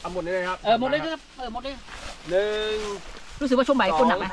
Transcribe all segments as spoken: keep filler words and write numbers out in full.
เอาหมดเลยครับเออหมดเลยครับเออหมดเลยหนึ่งรู้สึกว่าช่วงบ่ายคนหนักนะ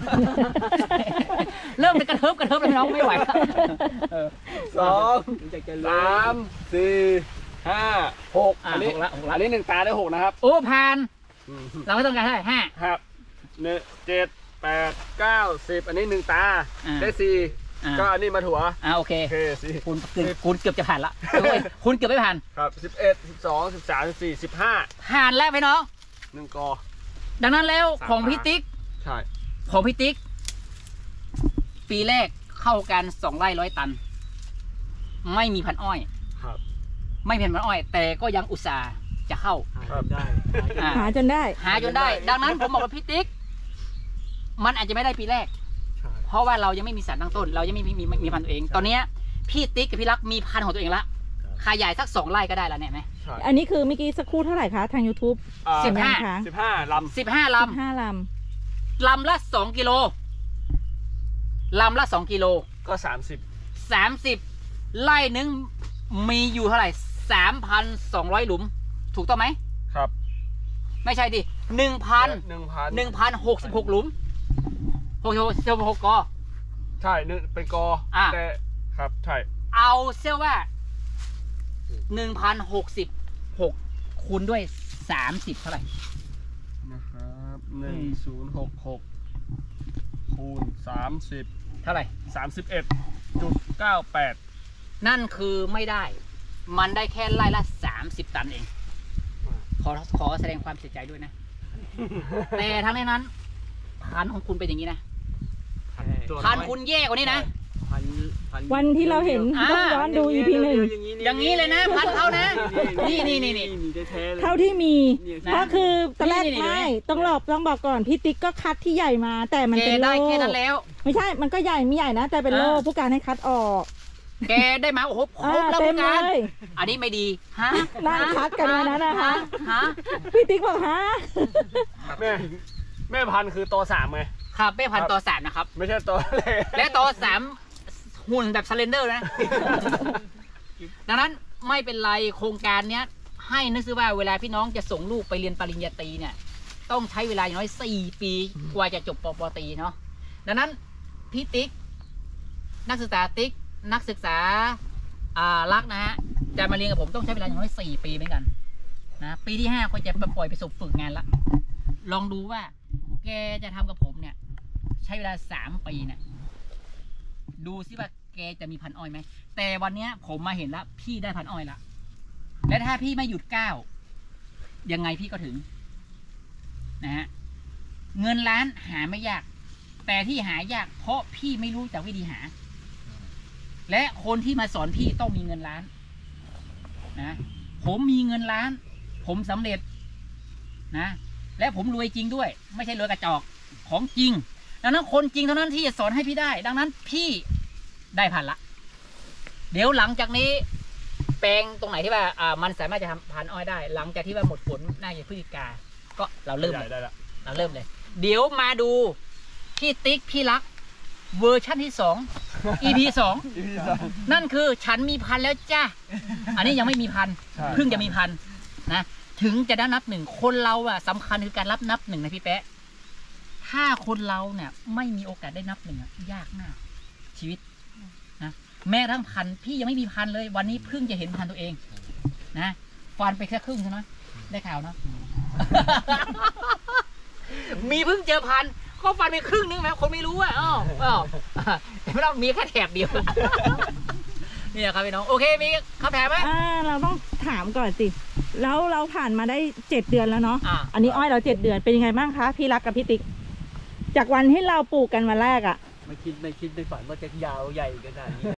เริ่มจะกระเทิบกระเทิบแล้วน้องไม่ไหวสองสามสี่ห้าหกอันนี้อันนี้หนึ่งตาได้หกนะครับโอ้ผ่านเราไม่ต้องการเท่าไหร่ห้าครับหนึ่งเจ็ดแปดเก้าสิบอันนี้หนึ่งตาได้สี่ก็อันนี้มาถั่วอ่าโอเคโอเคสิคุณคุณเกือบจะผ่านละคุณเกือบไม่ผ่านครับสิบเอ็ดสิบสองสิบสามสิบสี่สิบห้าผ่านแล้วพี่น้องหนึ่งกอดังนั้นแล้วของพี่ติ๊กใช่ของพี่ติ๊กปีแรกเข้ากันสองไร่ร้อยตันไม่มีพันอ้อยครับไม่เป็นพันอ้อยแต่ก็ยังอุตส่าห์จะเข้าได้หาจนได้หาจนได้ดังนั้นผมบอกว่าพี่ติ๊กมันอาจจะไม่ได้ปีแรกเพราะว่าเรายังไม่มีสารตั้งต้นเรายังไม่มีมีมีพันธุ์ตัวเองตอนนี้พี่ติ๊กกับพี่รักมีพันธุ์ของตัวเองละขยายสักสองไร่ก็ได้แล้วเนี่ยไหมอันนี้คือเมื่อกี้สักครู่เท่าไหร่คะทาง YouTube สิบห้าสิบห้าลำสิบห้าลำห้าลำลำละสองกิโลลำละสองกิโลก็สามสิบสามสิบไร่นึงมีอยู่เท่าไหร่สามพันสองร้อยหลุมถูกต้องไหมครับไม่ใช่ดิหนึ่งพันหนึ่งพันหนึ่งพันหกสิบหกหลุมหกสิบหกกอใช่หนึ่งเป็นกอแต่ครับใช่เอาเซลว่าหนึ่งพันหกสิบหกคูณด้วยสามสิบเท่าไหร่นะครับหนึ่งศูนย์หกหกคูณสามสิบเท่าไหร่สามสิบเอ็ดจุดเก้าแปดนั่นคือไม่ได้มันได้แค่ไร่ละสามสิบตันเองขอขอแสดงความเสียใจด้วยนะแต่ทั้งนี้นั้นพันของคุณเป็นอย่างนี้นะพันคุณแย่กว่านี้นะวันที่เราเห็นต้องย้อนดู อี พี หนึ่งอย่างนี้เลยนะพันเขานะนี่นี่นี่นี่เท่าที่มีก็คือตอนแรกไม่ต้องหลบต้องบอกก่อนพี่ติ๊กก็คัดที่ใหญ่มาแต่มันเป็นโล่ได้แค่นั้นแล้วไม่ใช่มันก็ใหญ่ไม่ใหญ่นะแต่เป็นโล่ผู้การให้คัดออกแกได้มาโอ้โหครบแล้วผู้การอันนี้ไม่ดีฮะนั่งคัดกันมานะนะคะพี่ติ๊กบอกฮะแม่แม่พันคือตัวสามไงครับแม่พันตัวสามนะครับไม่ใช่ตัวเล็กและตัวสามหุ่นแบบสเลนเดอร์นะดังนั้นไม่เป็นไรโครงการเนี้ยให้นึกซะว่าเวลาพี่น้องจะส่งลูกไปเรียนปริญญาตรีเนี่ยต้องใช้เวลาอย่างน้อยสี่ปีกว่าจะจบป.ป.ตรีเนาะดังนั้นพี่ติ๊กนักศึกษาติ๊กนักศึกษาอ่ารักนะฮะจะมาเรียนกับผมต้องใช้เวลาอย่างน้อยสี่ปีเหมือนกันนะปีที่ห้าก็จะปล่อยไปส่งฝึกงานละลองดูว่าแกจะทำกับผมเนี่ยใช้เวลาสามปีเนี่ยดูซิว่าแกจะมีพันอ้อยไหมแต่วันนี้ผมมาเห็นแล้วพี่ได้พันอ้อยละและถ้าพี่ไม่หยุดก้าวยังไงพี่ก็ถึงนะฮะเงินล้านหาไม่ยากแต่ที่หายากเพราะพี่ไม่รู้จักวิธีหาและคนที่มาสอนพี่ต้องมีเงินล้านนะผมมีเงินล้านผมสำเร็จนะและผมรวยจริงด้วยไม่ใช่รวยกระจอกของจริงดังนั้นคนจริงเท่านั้นที่จะสอนให้พี่ได้ดังนั้นพี่ได้พันละเดี๋ยวหลังจากนี้แปลงตรงไหนที่ว่าอ่ามันสามารถจะทำพันอ้อยได้หลังจากที่ว่าหมดผลน่าจะพฤศจิกาก็เราเริ่มเลยเราเริ่มเลยเดี๋ยวมาดูพี่ติ๊กพี่รักเวอร์ชั่นที่สอง อี พี สองนั่นคือฉันมีพันแล้วจ้าอันนี้ยังไม่มีพันเพิ่งจะมีพันนะถึงจะได้นับหนึ่งคนเราอะสำคัญคือการรับนับหนึ่งนะพี่แป๊ะถ้าคนเราเนี่ยไม่มีโอกาสได้นับหนึ่งอะยากมากชีวิตนะแม้ทั้งพันพี่ยังไม่มีพันเลยวันนี้เพิ่งจะเห็นพันตัวเองนะฟันไปแค่ครึ่งใช่ไหมได้ข่าวเนาะ มีเพิ่งเจอพันก็ฟันไปครึ่งนึงไหมคนไม่รู้อ่ะอ้าวอ้าวไม่ต้องมีแค่แถบเดียวนี่ครับพี่น้องโอเคมีคำถามไหมอ่าเราต้องถามก่อนสิแล้วเราผ่านมาได้เจ็ดเดือนแล้วเนาะอ่าอันนี้อ้อยเราเจ็ดเดือนเป็นยังไงบ้างคะพี่รักกับพี่ติ๊กจากวันที่เราปลูกกันวันแรกอ่ะไม่คิดไม่คิดไม่ฝันว่าจะยาวใหญ่ขนาดนี้